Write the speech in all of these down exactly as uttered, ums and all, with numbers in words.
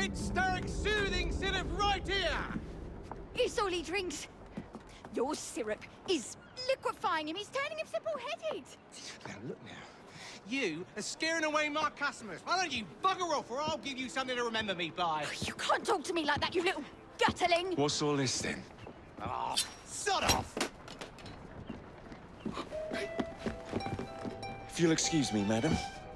Stark soothing syrup right here. It's all he drinks. Your syrup is liquefying him. He's turning him simple-headed. Now look now. You are scaring away my customers. Why don't you bugger off, or I'll give you something to remember me by. You can't talk to me like that, you little gutterling. What's all this then? Oh, sod off. If you'll excuse me, madam.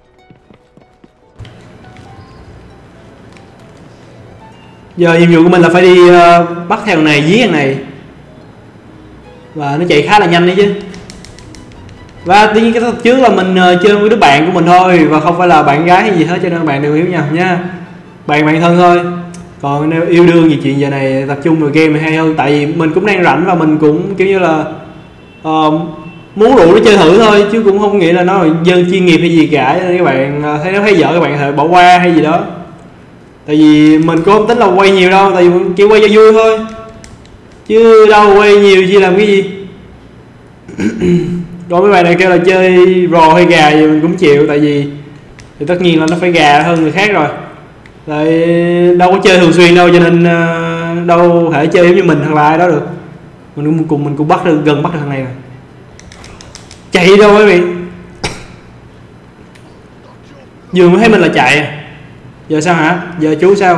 Giờ nhiệm vụ của mình là phải đi uh, bắt theo thằng này, dí thằng này. Và nó chạy khá là nhanh đấy chứ. Và tuy nhiên cái tập trước là mình uh, chơi với đứa bạn của mình thôi, và không phải là bạn gái hay gì hết, cho nên các bạn đừng hiểu nhầm nha. Bạn bạn thân thôi. Còn nếu yêu đương gì chuyện giờ này tập trung vào game này hay hơn. Tại vì mình cũng đang rảnh và mình cũng kiểu như là uh, muốn rủ nó chơi thử thôi, chứ cũng không nghĩ là nó là dân chuyên nghiệp hay gì cả. Cho nên các bạn uh, thấy nó thấy dở các bạn có thể bỏ qua hay gì đó. Tại vì mình cũng không tính là quay nhiều đâu, tại vì chỉ quay cho vui thôi, chứ đâu quay nhiều chỉ làm cái gì. Còn mấy bạn này kêu là chơi rò hay gà thì mình cũng chịu, tại vì thì tất nhiên là nó phải gà hơn người khác rồi. Tại đâu có chơi thường xuyên đâu, cho nên uh, đâu thể chơi giống như mình hoặc là ai đó được. Mình cùng mình cũng bắt được, gần bắt được thằng này rồi. Chạy đâu quý vị. Vừa mới thấy mình là chạy à. Giờ sao hả? Giờ chú sao?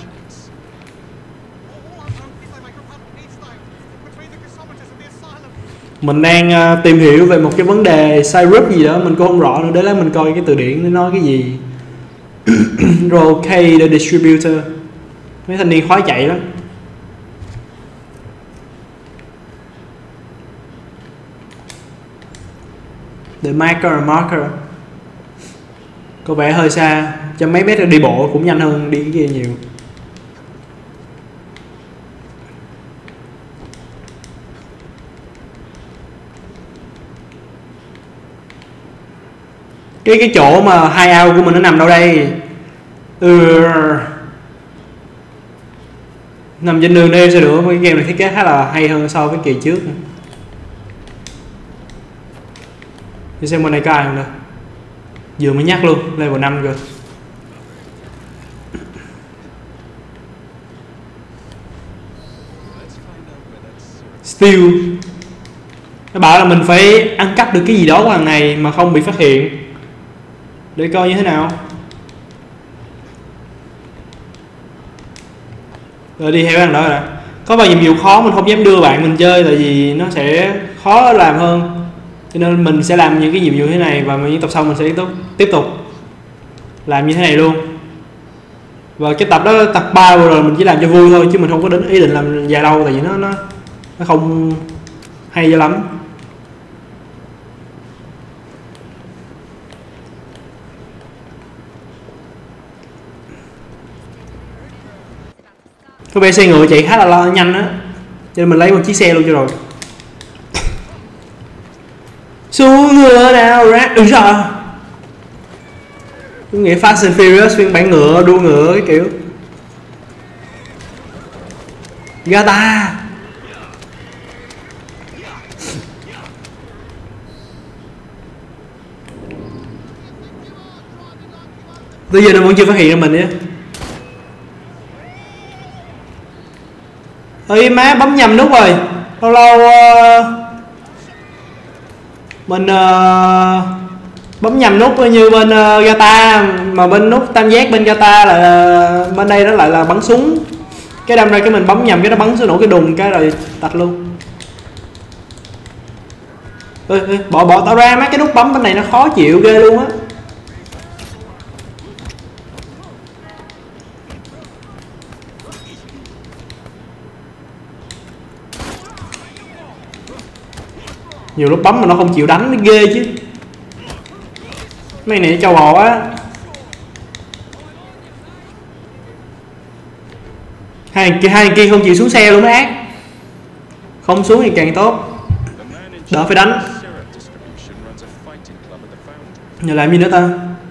Mình đang uh, tìm hiểu về một cái vấn đề syrup gì đó, mình cũng không rõ nữa. Để lát mình coi cái từ điển nó nói cái gì. Roll the distributor. Mấy thanh niên khói chạy lắm. The marker marker. Có vẻ hơi xa, cho mấy mét đi bộ cũng nhanh hơn đi cái kia nhiều. Cái cái chỗ mà hai ao của mình nó nằm đâu đây? Ừ. Nằm trên đường đi sao được, cái game này thiết kế khá là hay hơn so với kỳ trước. Đi xem bên này có ai không nè. Vừa mới nhắc luôn, level năm rồi. Steal. Nó bảo là mình phải ăn cắp được cái gì đó của thằng này mà không bị phát hiện. Để coi như thế nào. Rồi đi theo thằng đó rồi. Có vài nhiệm vụ khó mình không dám đưa bạn mình chơi, tại vì nó sẽ khó làm hơn. Cho nên mình sẽ làm những cái nhiệm vụ thế này, và những tập sau mình sẽ tiếp tục tiếp tục làm như thế này luôn. Và cái tập đó, tập ba rồi mình chỉ làm cho vui thôi, chứ mình không có đến ý định làm dài lâu, tại vì nó nó nó không hay cho lắm. Có vẻ xe ngựa chạy khá là lo nhanh á, cho nên mình lấy một chiếc xe luôn cho rồi. Xuống ngựa nào ra. Ừ sao? Tôi nghĩ Fast and Furious phiên bản ngựa, đua ngựa cái kiểu. Gata. Bây giờ nó vẫn chưa phát hiện ra mình nhé. Ơi má, bấm nhầm nút rồi. Lâu lâu uh, mình uh, bấm nhầm nút như bên uh, Gata, mà bên nút tam giác bên Gata là uh, bên đây nó lại là bắn súng. Cái đâm ra cái mình bấm nhầm, cái nó bắn xuống nổ cái đùng cái rồi tạch luôn. Ê, ê, bỏ bỏ tao ra, mấy cái nút bấm bên này nó khó chịu ghê luôn á. Nhiều lúc bấm mà nó không chịu đánh nó ghê chứ. Mấy này châu bò á. Hai kia hai kia không chịu xuống xe luôn mới ác. Không xuống thì càng tốt, đỡ phải đánh. Giờ làm gì nữa ta?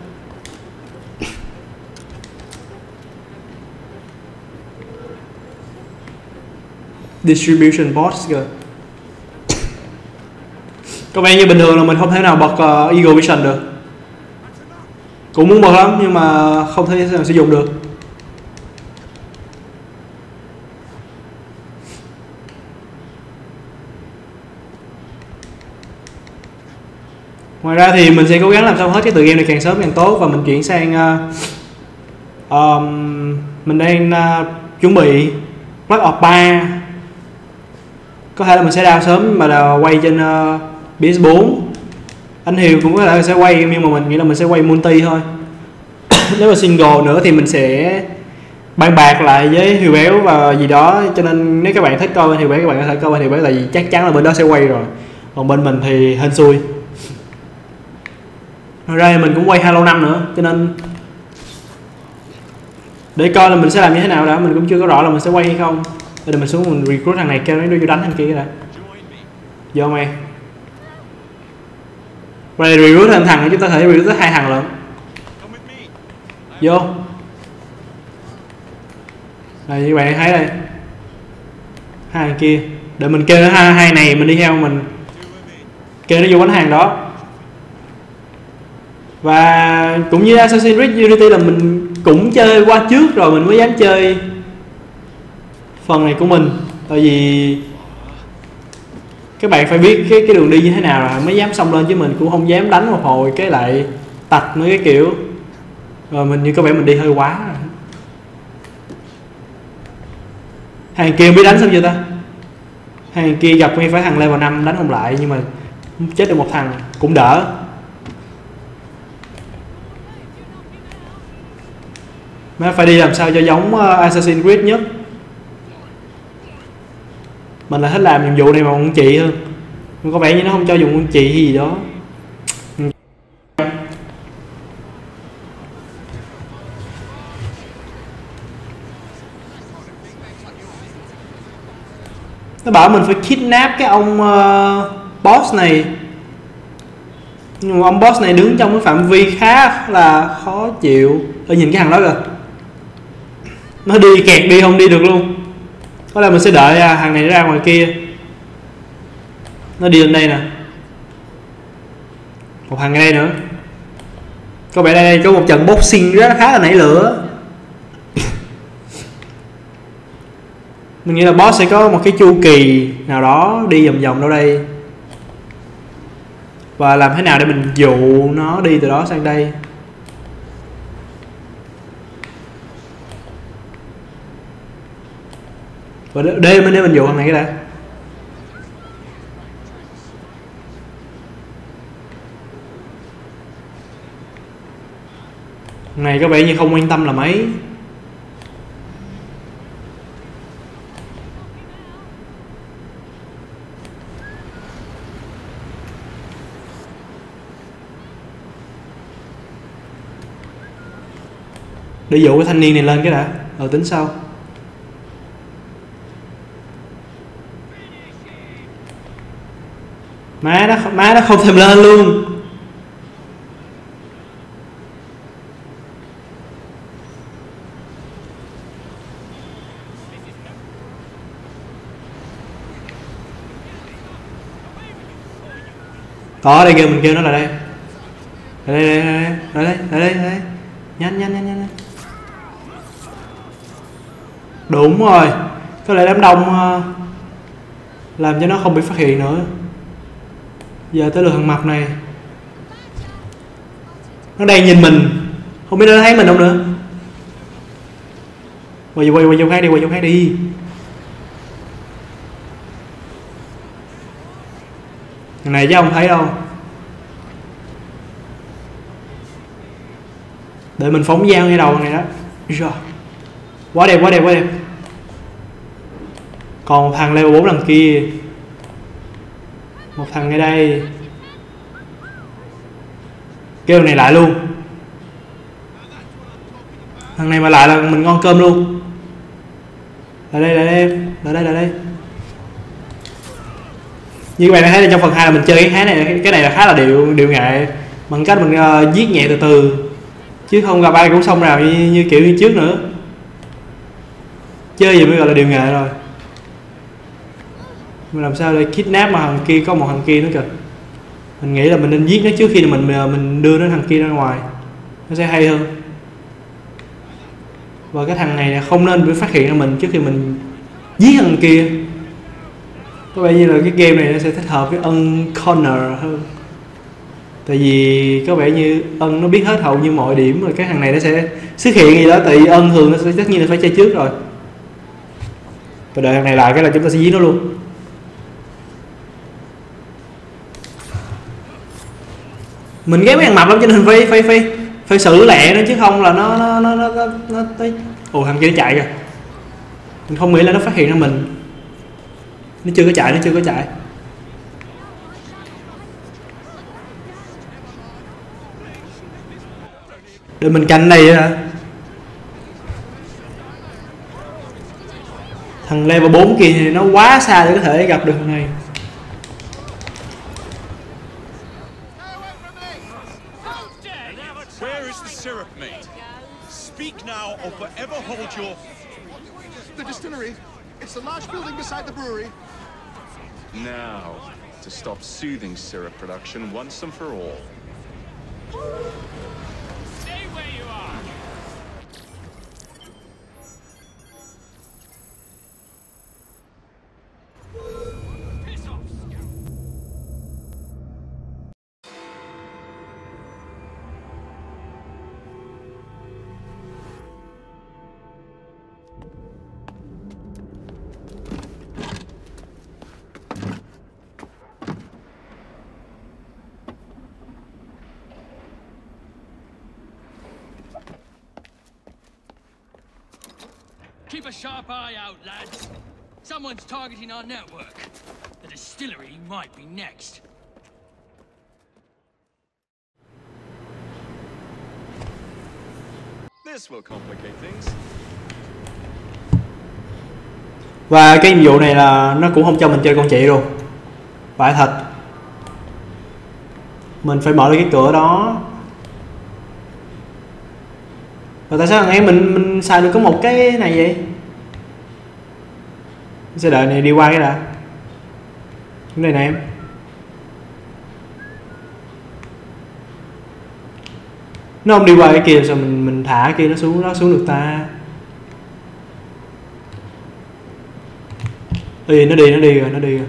Distribution box kìa. Có vẻ như bình thường là mình không thể nào bật uh, Eagle Vision được. Cũng muốn bật lắm nhưng mà không thể nào sử dụng được. Ngoài ra thì mình sẽ cố gắng làm xong hết cái tựa game này càng sớm càng tốt, và mình chuyển sang uh, um, mình đang uh, chuẩn bị Black Ops ba. Có thể là mình sẽ đào sớm mà là quay trên uh, pê ét bốn. Anh Hiếu cũng có thể là sẽ quay, nhưng mà mình nghĩ là mình sẽ quay multi thôi. Nếu mà single nữa thì mình sẽ bàn bạc lại với Hiếu Béo và gì đó, cho nên nếu các bạn thích coi bên Hiếu Béo các bạn có thể coi bên Hiếu Béo, tại vì chắc chắn là bên đó sẽ quay rồi, còn bên mình thì hên xui. Ngoài ra mình cũng quay Halo năm nữa, cho nên để coi là mình sẽ làm như thế nào đã, mình cũng chưa có rõ là mình sẽ quay hay không. Bây giờ mình xuống mình recruit thằng này, kêu nó vô đánh thằng kia đã. Vô mày. Rồi recruit thằng thằng chúng ta thể recruit tới hai thằng lận. Vô. Đây các bạn thấy đây. Hai thằng kia. Để mình kêu nó hai, hai này mình đi theo mình. Kêu nó vô bánh hàng đó. Và cũng như Assassin's Creed Unity là mình cũng chơi qua trước rồi mình mới dám chơi phần này của mình, tại vì các bạn phải biết cái cái đường đi như thế nào rồi mới dám xông lên, chứ mình cũng không dám đánh một hồi cái lại tạch mấy cái kiểu rồi mình như có vẻ mình đi hơi quá rồi. Hàng kia biết đánh xong chưa ta? Hàng kia gặp ngay phải thằng level năm đánh không lại, nhưng mà chết được một thằng cũng đỡ. Mà phải đi làm sao cho giống uh, Assassin's Creed nhất. Mình là thích làm nhiệm vụ này mà con chị hơn. Nhưng có vẻ như nó không cho dùng con chị gì đó. Nó bảo mình phải kidnap cái ông uh, boss này. Nhưng mà ông boss này đứng trong cái phạm vi khá là khó chịu. Tôi nhìn cái thằng đó rồi, nó đi kẹt đi không đi được luôn. Có lẽ mình sẽ đợi thằng này ra ngoài kia. Nó đi lên đây nè. Một thằng ở đây nữa. Có vẻ đây có một trận boxing rất khá là nảy lửa. Mình nghĩ là boss sẽ có một cái chu kỳ nào đó đi vòng vòng đâu đây, và làm thế nào để mình dụ nó đi từ đó sang đây. Và đêm mới để mình dụ thằng này cái đã. Này có vẻ như không quan tâm là mấy. Để dụ cái thanh niên này lên cái đã, rồi tính sau. Má nó má nó không thèm lên luôn. Có đây kêu mình kêu nó là đây. Đây đây đây đây đây đây đây đây. Nhanh nhanh nhanh nhanh. Đúng rồi. Có lẽ đám đông làm cho nó không bị phát hiện nữa. Giờ tới lượt thằng mập này. Nó đang nhìn mình, không biết nó thấy mình không nữa. Quay quay quay chỗ khác đi, quay chỗ khác đi. Thằng này chứ không thấy đâu. Để mình phóng dao ngay đầu này đó. Quá đẹp quá đẹp quá đẹp. Còn một thằng level bốn đằng kia. Một thằng ngay đây. Kêu này lại luôn. Thằng này mà lại là mình ngon cơm luôn. Lại đây lại đây lại đây lại đây. Như các bạn đã thấy trong phần hai là mình chơi cái khá này, cái này là khá là điệu điệu nghệ, bằng cách mình uh, giết nhẹ từ từ, chứ không gặp ai cũng xông rào như, như kiểu như trước nữa. Chơi gì mới gọi là điệu nghệ rồi. Mình làm sao để kidnap mà thằng kia có một thằng kia nữa kìa. Mình nghĩ là mình nên giết nó trước khi mình mình đưa nó thằng kia ra ngoài, nó sẽ hay hơn. Và cái thằng này không nên bị phát hiện ra mình trước khi mình giết thằng kia. Có vẻ như là cái game này nó sẽ thích hợp với Uncorner hơn. Tại vì có vẻ như Ân nó biết hết hầu như mọi điểm rồi, cái thằng này nó sẽ xuất hiện gì đó. Tại vì Ân thường nó sẽ tất nhiên là phải chơi trước rồi. Và đợi thằng này lại cái là chúng ta sẽ giết nó luôn. Mình ghét mấy thằng mập lắm cho nên phải phải phải phải xử lẹ nó chứ không là nó nó nó nó nó, nó tới. Ồ, thằng kia nó chạy kìa. Mình không nghĩ là nó phát hiện ra mình. Nó chưa có chạy, nó chưa có chạy. Để mình canh này hả? Thằng level bốn kia thì nó quá xa để có thể gặp được thằng này. Where is the syrup made? Speak now or forever hold your... The distillery. It's the large building beside the brewery. Now, to stop soothing syrup production once and for all. Stay where you are. Piss off, scout. Keep a sharp eye out, lads. Someone's targeting our network. The distillery might be next. This will complicate things. Và cái nhiệm vụ này là nó cũng không cho mình chơi con chị luôn. Phải thật. Mình phải mở được cái cửa đó. Và tại sao thằng em mình mình xài được có một cái này vậy? Mình sẽ đợi này đi qua cái đã. Cái này nè em. Nó không đi qua cái kia sao mình mình thả cái kia nó xuống, nó xuống được ta. Ê, nó đi nó đi rồi, nó đi rồi.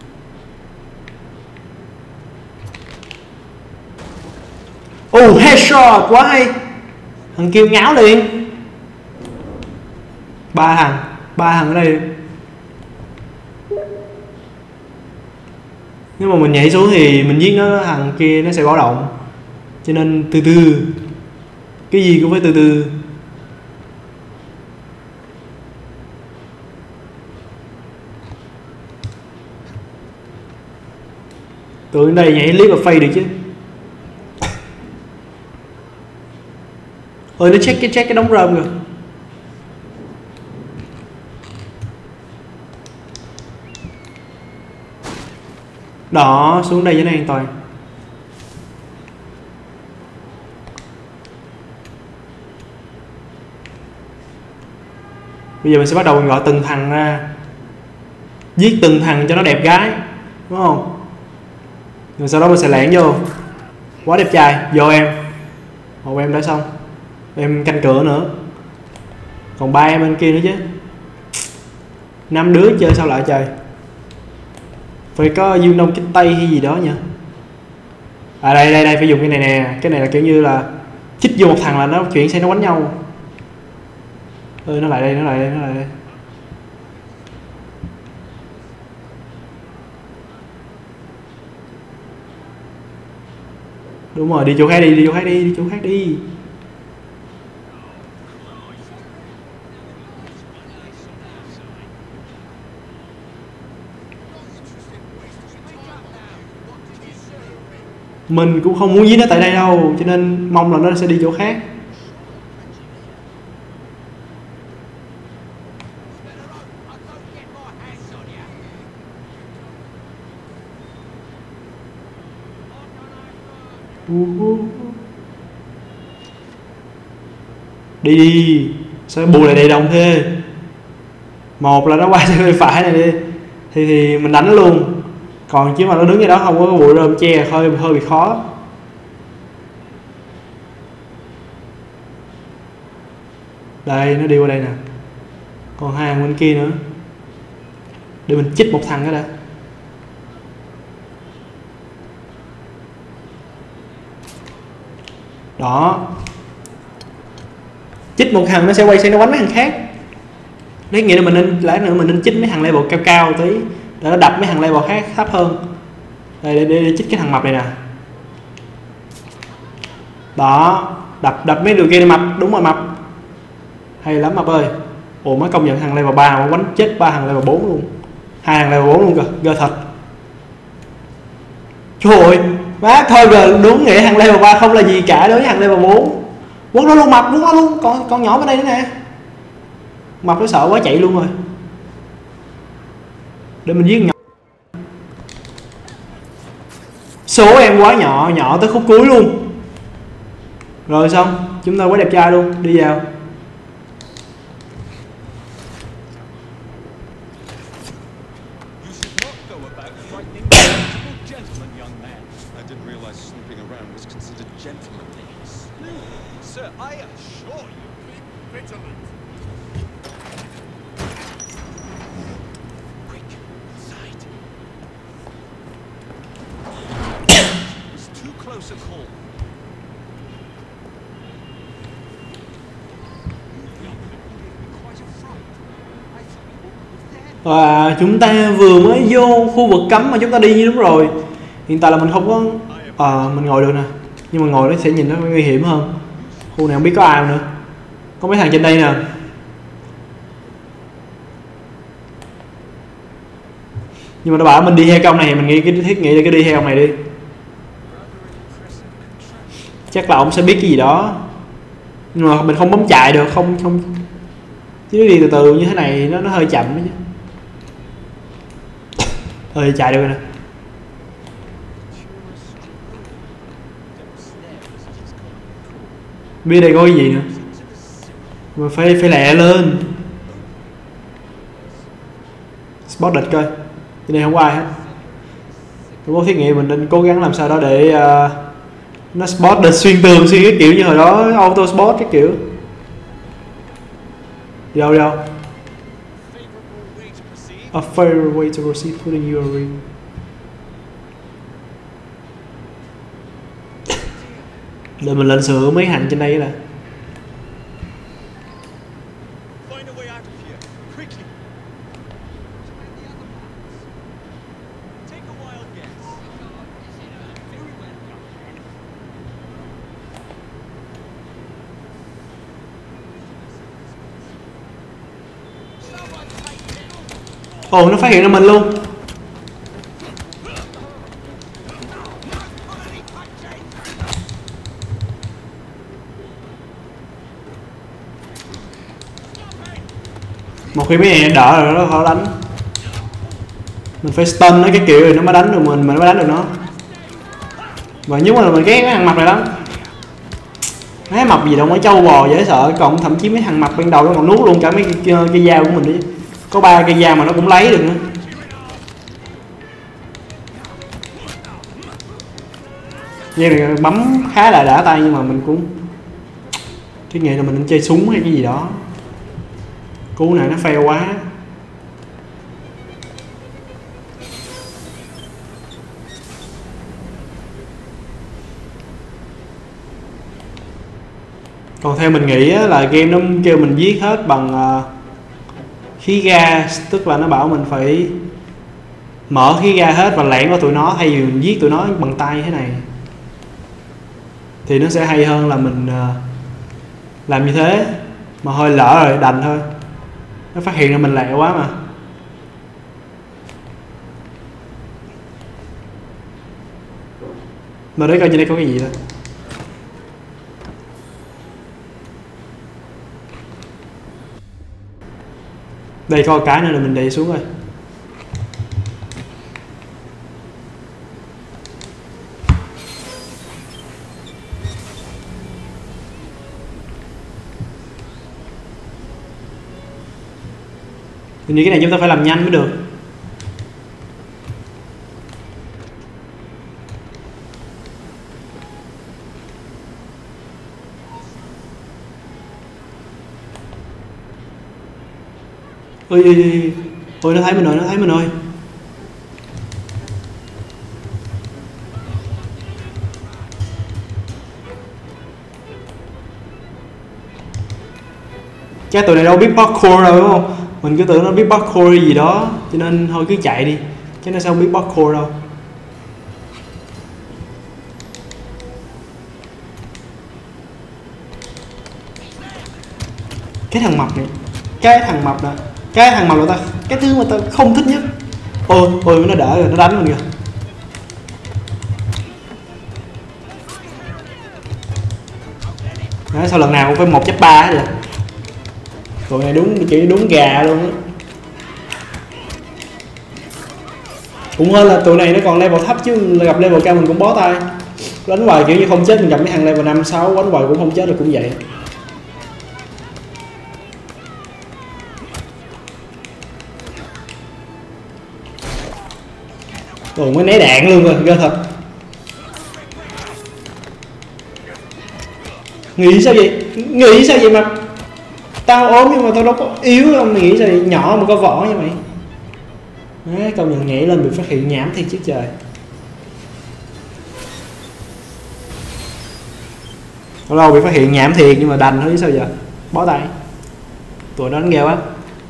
Oh, headshot quá hay. Thằng kêu ngáo liền. Ba thằng, ba thằng ở đây. Nếu mà mình nhảy xuống thì mình giết nó, thằng kia nó sẽ báo động. Cho nên từ từ. Cái gì cũng phải từ từ. Tụi đây nhảy clip và phay được chứ. Ôi nó check cái check cái đống rơm rồi. Đó, xuống đây cho nó an toàn. Bây giờ mình sẽ bắt đầu mình gọi từng thằng ra. Giết từng thằng cho nó đẹp gái. Đúng không? Rồi sau đó mình sẽ lẻn vô. Quá đẹp trai, vô em. Một em đã xong. Em canh cửa nữa. Còn ba em bên kia nữa chứ. Năm đứa chơi sao lại trời. Phải có dương đông kích tây hay gì đó nha. À đây đây đây phải dùng cái này nè. Cái này là kiểu như là chích vô một thằng là nó chuyển sang nó quánh nhau. Ừ, nó lại đây, nó lại đây, nó lại đây. Đúng rồi, đi chỗ khác đi, đi chỗ khác đi, đi chỗ khác đi. Mình cũng không muốn giết nó tại đây đâu, cho nên mong là nó sẽ đi chỗ khác. Đi đi. Sao bù lại đầy đồng thế. Một là nó qua sang bên phải này đi thì thì mình đánh nó luôn. Còn chứ mà nó đứng ở đó không có cái bụi rơm che hơi hơi bị khó. Đây nó đi qua đây nè. Còn hai thằng bên kia nữa. Để mình chích một thằng đó đã. Đó, chích một thằng nó sẽ quay sang nó quánh mấy thằng khác. Đấy nghĩa là mình nên lẽ nữa mình nên chích mấy thằng level cao cao tí để nó đập mấy thằng level khác thấp hơn. Đây để, để, để chích cái thằng mập này nè. Đó, đập đập mấy đường kia mập, đúng rồi mập. Hay lắm mập ơi. Ồ mới công nhận thằng level ba mà quánh chết ba thằng level bốn luôn. Hai thằng level bốn luôn kìa, ghê thật. Trời ơi, má thôi rồi, đúng nghĩa thằng level ba không là gì cả đối với thằng level bốn. Quấn nó luôn mập, quấn nó luôn, con con nhỏ bên đây nữa nè. Mập nó sợ quá chạy luôn rồi. Để mình giết nhỏ. Số em quá nhỏ, nhỏ tới khúc cuối luôn. Rồi xong, chúng ta quá đẹp trai luôn, đi vào. Và chúng ta vừa mới vô khu vực cấm mà chúng ta đi như đúng rồi. Hiện tại là mình không có à, mình ngồi được nè, nhưng mà ngồi nó sẽ nhìn nó nguy hiểm hơn. Khu này không biết có ai nữa. Có mấy thằng trên đây nè. Nhưng mà nó bảo mình đi theo công này, mình nghĩ cái thiết nghĩ là cái đi theo ông này đi. Chắc là ông sẽ biết cái gì đó. Nhưng mà mình không bấm chạy được, không không chứ đi từ từ như thế này nó nó hơi chậm chứ. Hơi chạy được rồi nè. Biết đây có cái gì nữa. Mà phải phải lẹ lên. Spot địch coi. Trên đây không có ai hết. Tôi có thiết nghĩ mình nên cố gắng làm sao đó để uh, nó spot địch xuyên tường xuyên cái kiểu như hồi đó auto spot cái kiểu. Đi đâu đi đâu? A fair way to proceed putting you a ring. Để mình lên sửa mấy hành trên đây nè. Ồ, nó phát hiện ra mình luôn. Một khi mấy này đỡ rồi nó khó đánh. Mình phải stun nó cái kiểu rồi nó mới đánh được mình, mình mới đánh được nó. Và nhưng mà mình ghét mấy thằng mập này lắm. Mấy mập gì đâu mới trâu bò dễ sợ, còn thậm chí mấy thằng mập ban đầu nó còn nuốt luôn cả mấy cái, cái dao của mình đi. Có ba cây dao mà nó cũng lấy được nữa. Dao này bấm khá là đã tay nhưng mà mình cũng cái nghề là mình nên chơi súng hay cái gì đó. Cú này nó fail quá. Còn theo mình nghĩ là game nó kêu mình giết hết bằng khí ga, tức là nó bảo mình phải mở khí ga hết và lẻn vào tụi nó thay vì mình giết tụi nó bằng tay thế này. Thì nó sẽ hay hơn là mình làm như thế. Mà hơi lỡ rồi, đành thôi. Nó phát hiện ra mình lẹ quá mà. Mà đấy coi trên đây có cái gì đó. Đây có cái nữa là mình đẩy xuống rồi. Hình như cái này chúng ta phải làm nhanh mới được. Ôi ôi ôi, ôi nó thấy mình rồi, nó thấy mình rồi. Cái tụi này đâu biết parkour đâu đúng không? Mình cứ tưởng nó biết parkour gì đó, cho nên thôi cứ chạy đi, chứ nó sao không biết parkour đâu. Cái thằng mập này, cái thằng mập nè, cái thằng mập là ta, cái thứ mà ta không thích nhất. Ôi ôi nó đỡ rồi, nó đánh mình kìa. Đấy, sao lần nào cũng phải một chấp ba hết vậy? Tụi này đúng chỉ đúng gà luôn á. Cũng hơn là tụi này nó còn level thấp chứ gặp level cao mình cũng bó tay. Đánh hoài kiểu như không chết, mình gặp mấy thằng level năm sáu đánh hoài cũng không chết được cũng vậy. Ồ, mới né đạn luôn rồi, ghê thật. Nghĩ sao vậy? Nghĩ sao vậy mà tao ốm nhưng mà tao đâu có yếu đâu, mày nghĩ sao vậy? Nhỏ mà có vỏ như mày. Đấy, công nhận nhảy lên bị phát hiện nhảm thiệt chứ trời. Lâu lâu bị phát hiện nhảm thiệt nhưng mà đành thôi chứ sao giờ. Bó tay. Tụi nó đánh ghê quá.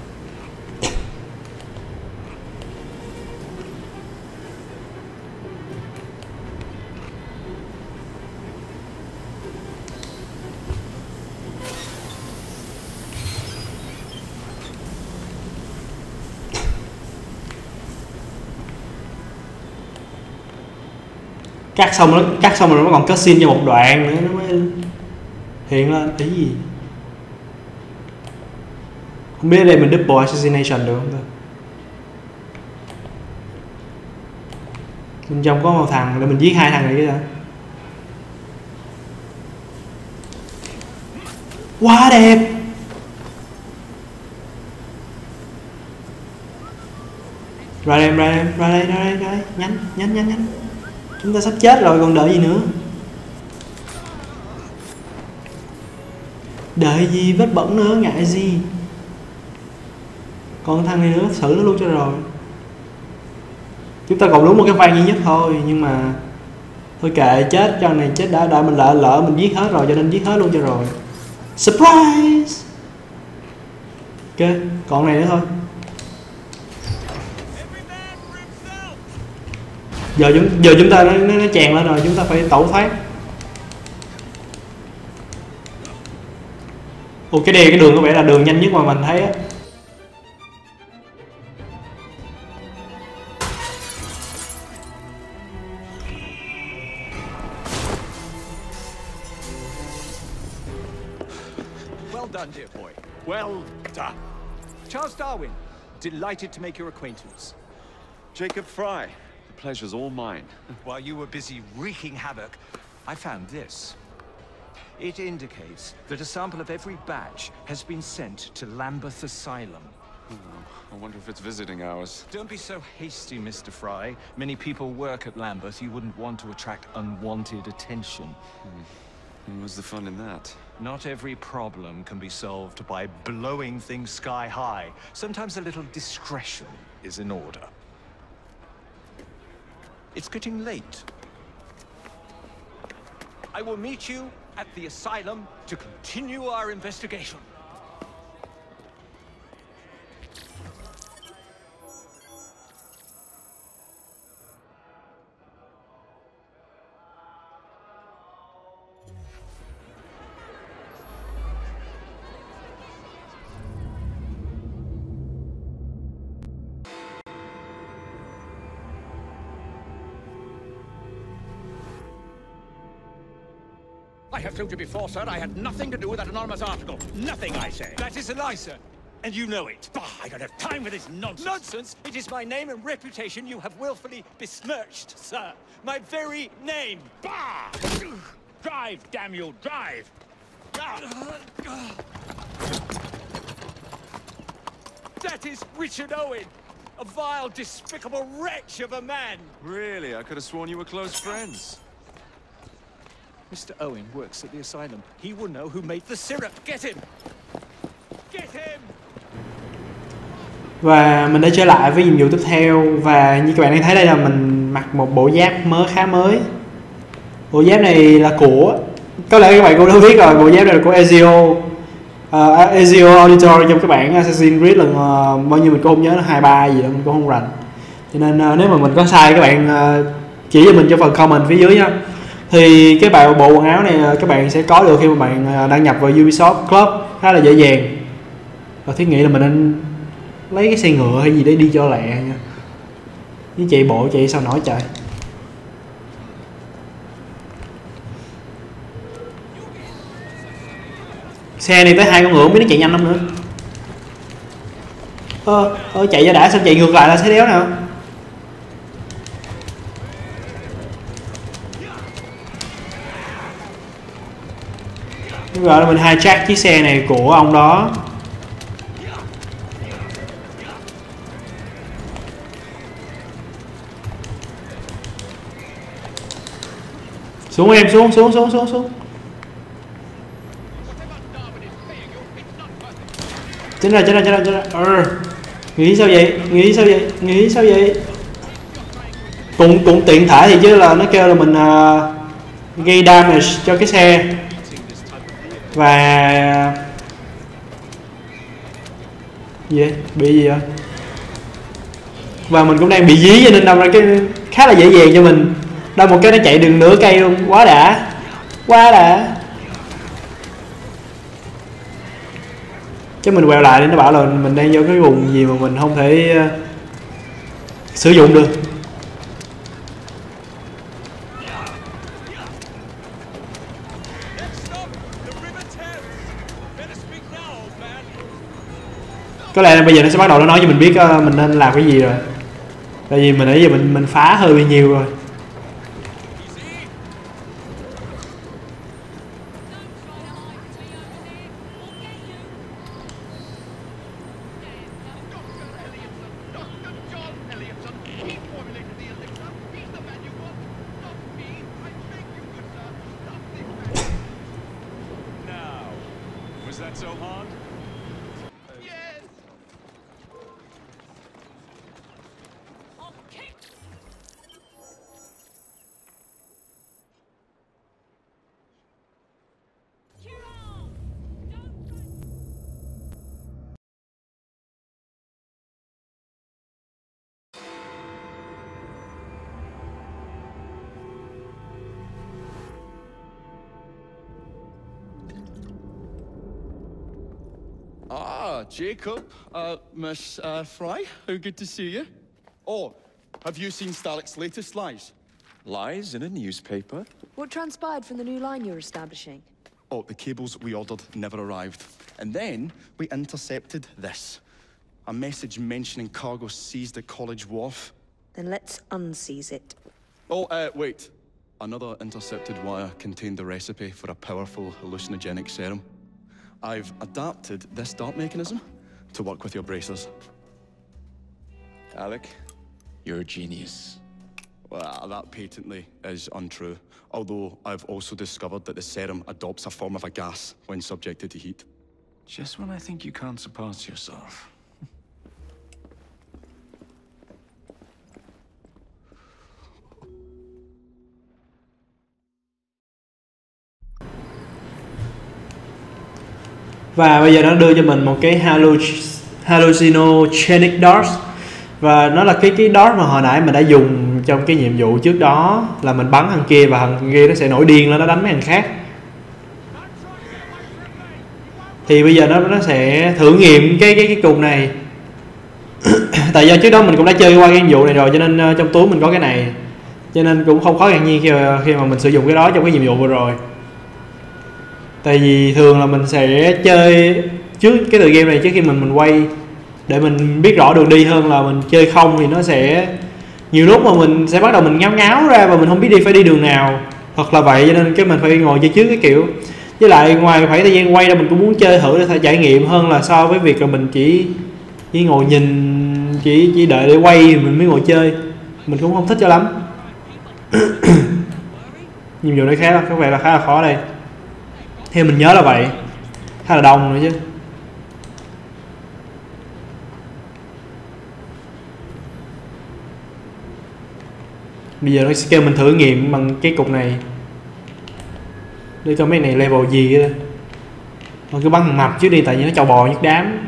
Cắt xong nó cắt xong rồi nó còn cutscene cho một đoạn nữa nó mới hiện lên tí gì. Không biết ở đây mình double assassination được không ta? Bên trong có một thằng để mình giết hai thằng này cái hả? Quá đẹp. Ra đây, ra đây, ra đây, ra đây, ra đây, nhanh, nhanh, nhanh, nhanh. Chúng ta sắp chết rồi còn đợi gì nữa? Đợi gì, vết bẩn nữa, ngại gì? Còn thằng này nữa, xử nó luôn cho rồi. Chúng ta còn đúng một cái van duy nhất thôi, nhưng mà thôi kệ, chết cho này chết đã, đã mình lỡ lỡ mình giết hết rồi cho nên giết hết luôn cho rồi. Surprise. Ok, còn này nữa thôi. Giờ chúng giờ chúng ta nó, nó, nó tràn lên rồi, chúng ta phải tẩu thoát. Ồ, cái này cái đường có vẻ là đường nhanh nhất mà mình thấy á. Well done, dear boy. Well done. Charles Darwin, delighted to make your acquaintance. Jacob Fry. The pleasure's all mine. While you were busy wreaking havoc, I found this. It indicates that a sample of every batch has been sent to Lambeth Asylum. Oh, I wonder if it's visiting hours. Don't be so hasty, Mister Fry. Many people work at Lambeth. You wouldn't want to attract unwanted attention. Hmm. What's the fun in that? Not every problem can be solved by blowing things sky high. Sometimes a little discretion is in order. It's getting late. I will meet you at the asylum to continue our investigation. I have told you before, sir, I had nothing to do with that anonymous article. Nothing, I say. That is a lie, sir. And you know it. Bah, I don't have time for this nonsense. Nonsense? It is my name and reputation you have willfully besmirched, sir. My very name. Bah! Drive, damn you, drive! That is Richard Owen, a vile, despicable wretch of a man. Really? I could have sworn you were close friends. Mister Owen works at the asylum. He will know who made the syrup. Get him! Get him! Và mình đã trở lại với nhiệm vụ tiếp theo. Và như các bạn đang thấy đây là mình mặc một bộ giáp mới khá mới. Bộ giáp này là của, có lẽ các bạn cũng đã biết rồi, bộ giáp này là của Ezio. uh, Ezio Auditore trong cái bản Assassin's Creed lần uh, bao nhiêu mình cũng không nhớ, hai ba gì đó mình cũng không rành, cho nên uh, nếu mà mình có sai các bạn uh, chỉ cho mình trong phần comment phía dưới nha. Thì cái bộ bộ quần áo này các bạn sẽ có được khi mà bạn đăng nhập vào Ubisoft Club khá là dễ dàng. Và thiết nghĩ là mình nên lấy cái xe ngựa hay gì để đi cho lẹ nha, với chạy bộ chạy sao nổi trời. Xe này tới hai con ngựa không biết nó chạy nhanh lắm nữa. Ơ ơ chạy cho đã, sao chạy ngược lại là xe đéo nào. Bây giờ là mình hijack chiếc xe này của ông đó. Xuống em, xuống xuống xuống xuống xuống. Chết rồi, chết rồi, chết rồi, chết rồi. Ừ. Nghĩ sao vậy? Nghĩ sao vậy? Nghĩ sao vậy? Cũng cũng tiện thể thì chứ là nó kêu là mình uh, gây damage cho cái xe. Và gì vậy? Bị gì vậy? Và mình cũng đang bị dí cho nên đâm ra cái khá là dễ dàng cho mình. Đâu một cái nó chạy đường nửa cây luôn, quá đã. Quá đã. Chứ mình quẹo lại thì nó bảo là mình đang vô cái vùng gì mà mình không thể uh, sử dụng được. Có lẽ là bây giờ nó sẽ bắt đầu nó nói cho mình biết uh, mình nên làm cái gì rồi. Tại vì mình nãy giờ mình mình phá hơi bị nhiều rồi. Ah, Jacob, uh, Miss uh, Fry, how good to see you. Oh, have you seen Starlick's latest lies? Lies in a newspaper? What transpired from the new line you're establishing? Oh, the cables we ordered never arrived. And then we intercepted this. A message mentioning cargo seized at College Wharf. Then let's unseize it. Oh, uh, wait. Another intercepted wire contained the recipe for a powerful hallucinogenic serum. I've adapted this dart mechanism to work with your bracers. Alec, you're a genius. Well, that patently is untrue. Although I've also discovered that the serum adopts a form of a gas when subjected to heat. Just when I think you can't surpass yourself. Và bây giờ nó đưa cho mình một cái hallucinogenic dart. Và nó là cái cái dart mà hồi nãy mình đã dùng trong cái nhiệm vụ trước đó, là mình bắn thằng kia và thằng kia nó sẽ nổi điên lên, nó đánh mấy thằng khác. Thì bây giờ nó nó sẽ thử nghiệm cái cái cái cục này. Tại do trước đó mình cũng đã chơi qua cái nhiệm vụ này rồi, cho nên uh, trong túi mình có cái này, cho nên cũng không khó ngạc nhiên khi mà, khi mà mình sử dụng cái đó trong cái nhiệm vụ vừa rồi. Tại vì thường là mình sẽ chơi trước cái tựa game này trước khi mình mình quay, để mình biết rõ đường đi hơn là mình chơi không thì nó sẽ nhiều lúc mà mình sẽ bắt đầu mình ngáo ngáo ra và mình không biết đi phải đi đường nào, hoặc là vậy, cho nên cái mình phải ngồi chơi trước cái kiểu. Với lại ngoài khoảng thời gian quay ra mình cũng muốn chơi thử để trải nghiệm hơn là so với việc là mình chỉ chỉ ngồi nhìn, chỉ chỉ đợi để quay mình mới ngồi chơi, mình cũng không thích cho lắm. Nhiệm vụ này khá là có vẻ là khá là khó đây, theo mình nhớ là vậy, khá là đông nữa chứ. Bây giờ nó sẽ kêu mình thử nghiệm bằng cái cục này để coi mấy này level gì đó. Thôi cứ bắn thằng mập trước đi, tại vì nó trâu bò nhất đám.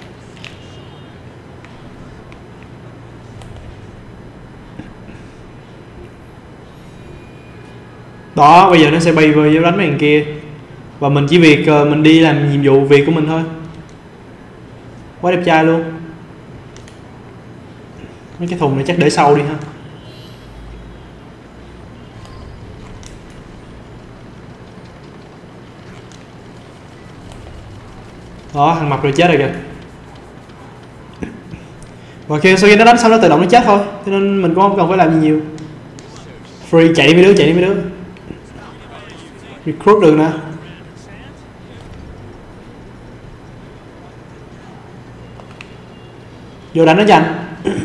Đó, bây giờ nó sẽ bay vào đánh mấy thằng kia. Và mình chỉ việc uh, mình đi làm nhiệm vụ việc của mình thôi. Quá đẹp trai luôn. Mấy cái thùng này chắc để sau đi ha. Đó, thằng mập rồi chết rồi kìa. Và khi sau khi nó đánh xong nó tự động nó chết thôi, cho nên mình cũng không cần phải làm gì nhiều. Free, chạy đi mấy đứa, chạy đi mấy đứa. Recruit được nè. Vô đánh nó nhanh.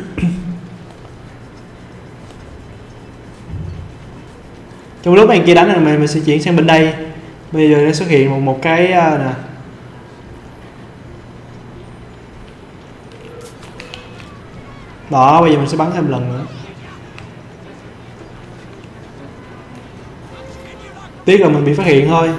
Trong lúc anh kia đánh là mình, mình sẽ chuyển sang bên đây. Bây giờ nó xuất hiện một, một cái uh, nè. Đó, bây giờ mình sẽ bắn thêm lần nữa. Tiếc là mình bị phát hiện thôi.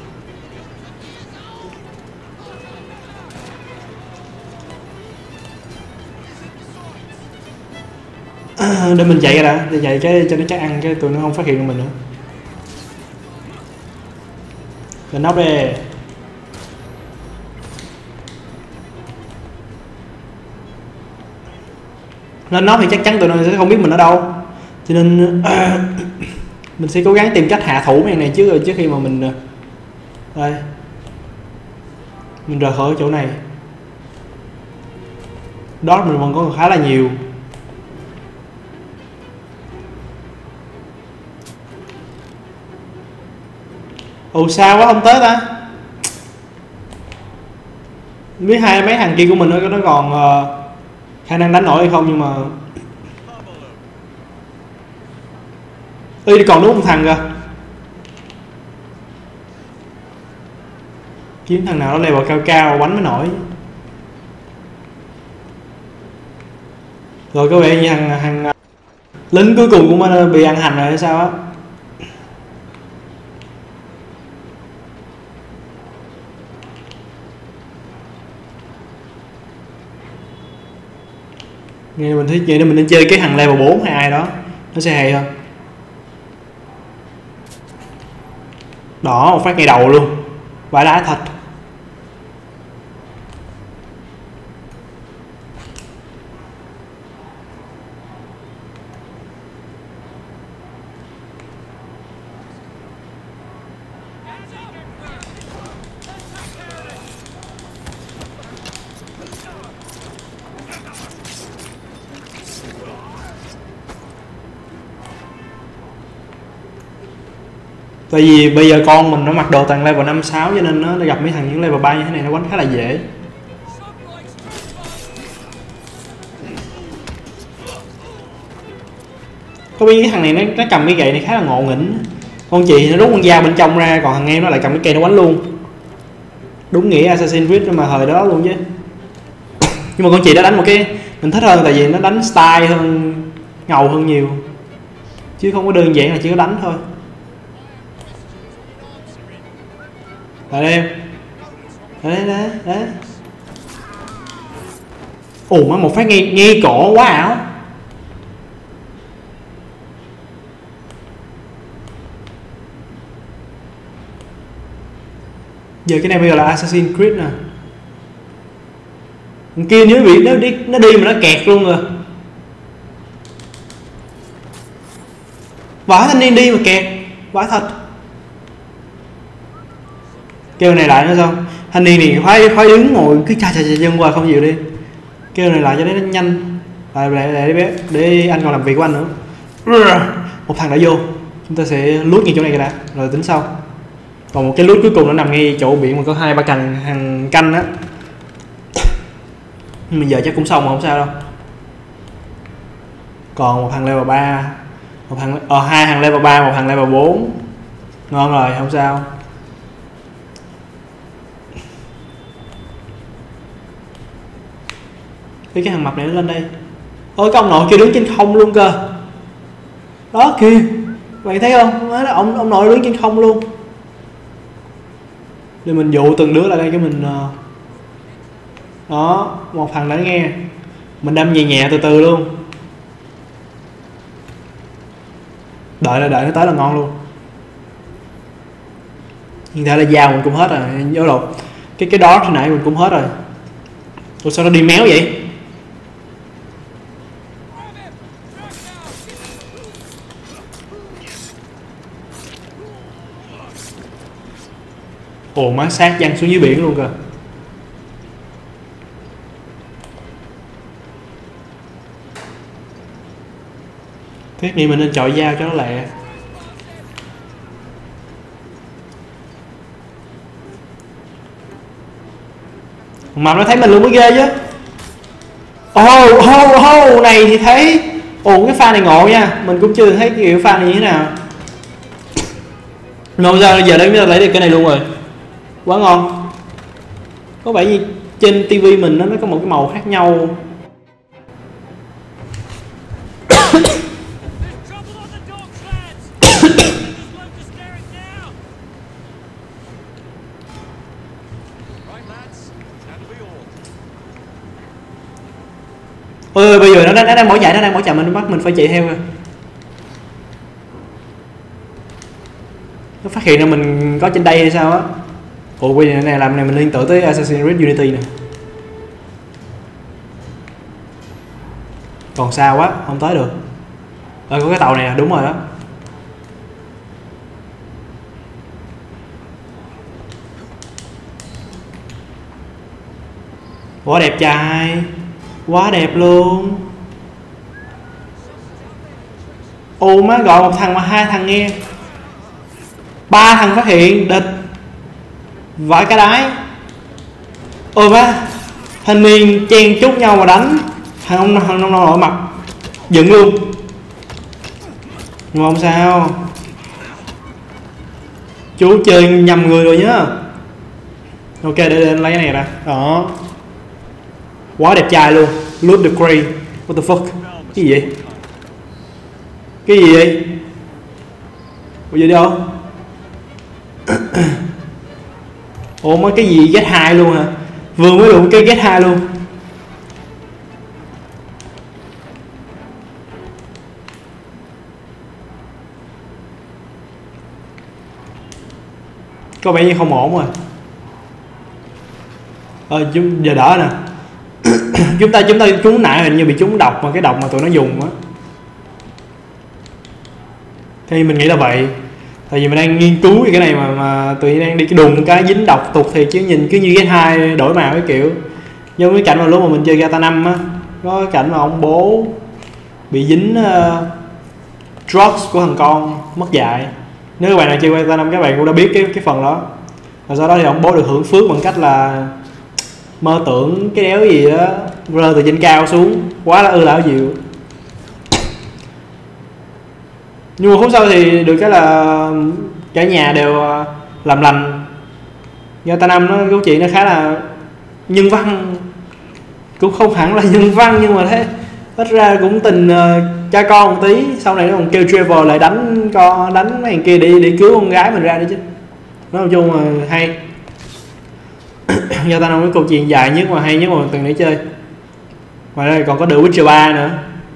À, để mình chạy ra đã, để chạy cái cho nó chắc ăn, cái tụi nó không phát hiện được mình nữa. Lên nóc đi. Lên nóc thì chắc chắn tụi nó sẽ không biết mình ở đâu, cho nên mình sẽ cố gắng tìm cách hạ thủ mấy này trước rồi trước khi mà mình đây mình rời khỏi chỗ này. Đó mình còn có khá là nhiều. Ồ sao quá không tới ta? Không biết hai mấy thằng kia của mình nó nó còn uh, khả năng đánh nổi hay không, nhưng mà ê còn đúng một thằng kìa. Kiếm thằng nào nó level cao cao bánh mới nổi. Rồi có vẻ như thằng thằng lính cuối cùng của mình bị ăn hành rồi hay sao á. Nghe mình thấy vậy nên mình nên chơi cái thằng level bốn hay ai đó, nó sẽ hay hơn. Đó, một phát ngay đầu luôn. Vãi đá thật. Tại vì bây giờ con mình nó mặc đồ toàn level năm sáu, cho nên nó gặp mấy thằng những level ba như thế này nó quánh khá là dễ. Có biết cái thằng này nó, nó cầm cái gậy này khá là ngộ nghĩnh. Con chị nó rút con dao bên trong ra, còn thằng em nó lại cầm cái cây nó quánh luôn. Đúng nghĩa Assassin's Creed mà thời đó luôn chứ. Nhưng mà con chị đã đánh một cái mình thích hơn, tại vì nó đánh style hơn, ngầu hơn nhiều, chứ không có đơn giản là chỉ có đánh thôi. Lại đây em. Đấy đấy đấy. Ồ má, một phát ngay ngay cổ quá ảo. Giờ cái này bây giờ là Assassin's Creed nè. Con kia nếu bị nó đi nó đi mà nó kẹt luôn rồi. Vãi, thanh niên đi mà kẹt. Vãi thật. Kêu này lại nữa xong. Thanh niên này khoái khoái đứng ngồi cứ chà chà chà chân qua không chịu đi. Kêu này lại cho nó nhanh. Lại lại lại để, để anh còn làm việc của anh nữa. Một thằng đã vô. Chúng ta sẽ lút ngay chỗ này đã, rồi tính sau. Còn một cái lút cuối cùng nó nằm ngay chỗ biển mà có hai ba cành hàng canh á. Nhưng mà giờ chắc cũng xong mà không sao đâu. Còn một thằng level ba, một thằng ờ hai thằng level ba, một thằng level bốn. Ngon rồi, không sao. Cái cái thằng mập này nó lên đây. Ôi cái ông nội kia đứng trên không luôn cơ. Đó kìa. Bạn thấy không? Đó, ông ông nội đứng trên không luôn. Để mình dụ từng đứa lại đây cái mình uh... đó, một thằng đã nghe. Mình đâm nhẹ nhẹ từ từ luôn. Đợi là đợi nó tới là ngon luôn. Hiện tại là dao mình cũng hết rồi. Nhớ đâu cái cái đó hồi nãy mình cũng hết rồi. Ủa sao nó đi méo vậy? Ồ má sát văng xuống dưới biển luôn kìa. Thiết nghĩ mình nên chọi dao cho nó lẹ. Mà nó thấy mình luôn mới ghê chứ. Ồ oh, oh, oh, này thì thấy. Ồ cái pha này ngộ nha. Mình cũng chưa thấy kiểu pha này như thế nào. Nô ra giờ đây mới lấy được cái này luôn rồi. Quá ngon. Có vẻ như trên tivi mình nó có một cái màu khác nhau. Ôi bây giờ nó đang, nó đang bỏ chạy, nó đang bỏ chạy mình bắt mình phải chạy theo rồi. Nó phát hiện ra mình có trên đây hay sao á. Ủa bây giờ này làm này mình liên tưởng tới Assassin's Creed Unity nè. Còn xa quá, không tới được. Ờ có cái tàu này, đúng rồi đó. Quá đẹp trai. Quá đẹp luôn. Ô má gọi một thằng mà hai thằng nghe. Ba thằng phát hiện địch. Vãi cái đái. Ôi má. Thanh niên chen chúc nhau mà đánh. Thằng ông thằng ông nổi mặt dựng luôn. Nhưng mà không sao. Chú chơi nhầm người rồi nhá. Ok để, để lấy cái này ra. Đó. Quá đẹp trai luôn. Loot the crate. What the fuck. Cái gì vậy? Cái gì vậy? Ủa gì đâu? Ủa mấy cái gì get hai luôn hả? Vừa mới đụng cái get hai luôn. Có vẻ như không ổn rồi. Ờ giờ đỡ nè. chúng ta chúng ta trúng nãy hình như bị trúng độc mà cái độc mà tụi nó dùng á. Thì mình nghĩ là vậy. Tại vì mình đang nghiên cứu cái này mà mà tụi đang đi cái đùng cái dính độc tục thì chứ nhìn cứ như cái hai đổi màu cái kiểu. Giống cái cảnh mà lúc mà mình chơi Gata năm á, có cái cảnh mà ông bố bị dính uh, drugs của thằng con mất dạy. Nếu các bạn nào chơi Gata năm các bạn cũng đã biết cái cái phần đó. Và sau đó thì ông bố được hưởng phước bằng cách là mơ tưởng cái đéo gì đó rơi từ trên cao xuống, quá là ư lão diệu. Nhưng mà khúc sau thì được cái là cả nhà đều làm lành. Gata năm nó câu chuyện nó khá là nhân văn, cũng không hẳn là nhân văn nhưng mà thế ít ra cũng tình uh, cha con một tí. Sau này nó còn kêu Trevor lại đánh con đánh mấy thằng kia để để cứu con gái mình ra nữa chứ. Nói chung là hay. Gata năm cái câu chuyện dài nhất mà hay nhất mà mình từng để chơi. Ngoài ra còn có The Witcher ba nữa.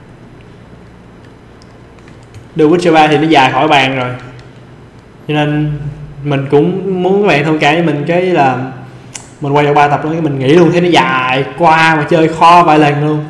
The Witcher ba thì nó dài khỏi bàn rồi, cho nên mình cũng muốn các bạn thông cảm với mình cái là mình quay được ba tập đó, cái mình nghĩ luôn thấy nó dài qua mà chơi kho vài lần luôn.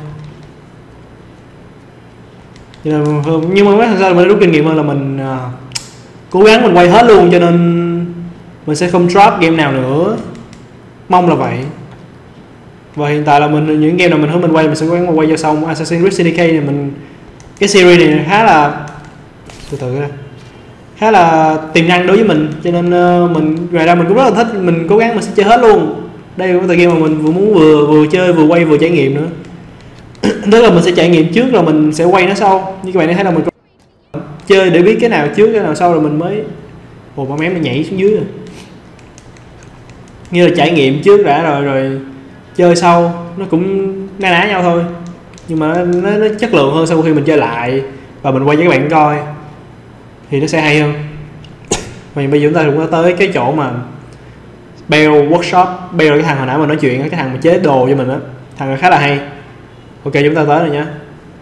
Cho nên, nhưng mà thật ra là mình rút kinh nghiệm hơn là mình uh, cố gắng mình quay hết luôn, cho nên mình sẽ không drop game nào nữa, mong là vậy. Và hiện tại là mình những game nào mình hướng mình quay mình sẽ cố gắng mà quay cho xong. Assassin's Creed Syndicate này mình cái series này khá là từ từ ra khá là tiềm năng đối với mình, cho nên uh, mình ngoài ra mình cũng rất là thích, mình cố gắng mình sẽ chơi hết luôn. Đây là tựa game mà mình vừa muốn vừa vừa chơi vừa quay vừa trải nghiệm nữa. Tức là mình sẽ trải nghiệm trước rồi mình sẽ quay nó sau. Như các bạn thấy là mình chơi để biết cái nào trước cái nào sau rồi mình mới ồ con mém nó nhảy xuống dưới rồi. Như là trải nghiệm trước đã rồi rồi chơi sau, nó cũng na ná nhau thôi, nhưng mà nó, nó, nó chất lượng hơn sau khi mình chơi lại và mình quay cho các bạn coi thì nó sẽ hay hơn. Và bây giờ chúng ta cũng đã tới cái chỗ mà Bell Workshop. Bell là cái thằng hồi nãy mà nói chuyện, cái thằng mà chế đồ cho mình á, thằng này khá là hay. Ok, chúng ta tới rồi nha.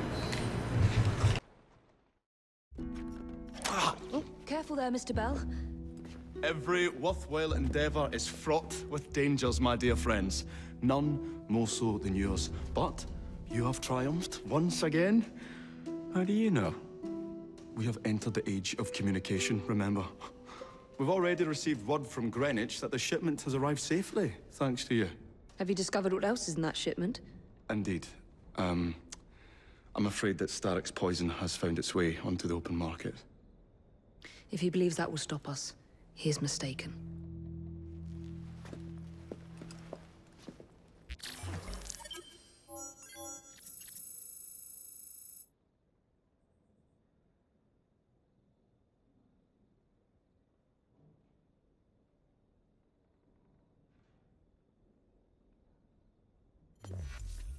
Careful there, Mister Bell. Every worthwhile endeavour is fraught with dangers, my dear friends. None more so than yours. But you have triumphed once again. How do you know? We have entered the age of communication, remember? We've already received word from Greenwich that the shipment has arrived safely, thanks to you. Have you discovered what else is in that shipment? Indeed. Um, I'm afraid that Starrick's poison has found its way onto the open market. If he believes that will stop us, he is mistaken.